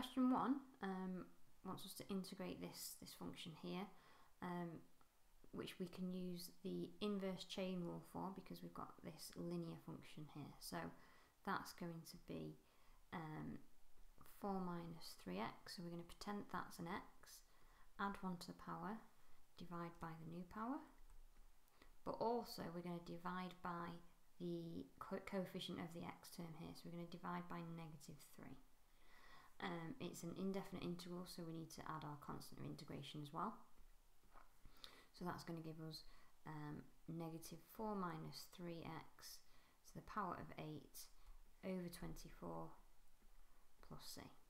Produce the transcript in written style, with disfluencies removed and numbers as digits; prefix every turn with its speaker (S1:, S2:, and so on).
S1: question 1 wants us to integrate this function here, which we can use the inverse chain rule for because we've got this linear function here. So that's going to be 4 minus 3x, so we're going to pretend that's an x, add 1 to the power, divide by the new power, but also we're going to divide by the coefficient of the x term here, so we're going to divide by negative 3. It's an indefinite integral, so we need to add our constant of integration as well. So that's going to give us negative 4 minus 3x to the power of 8 over 24 plus c.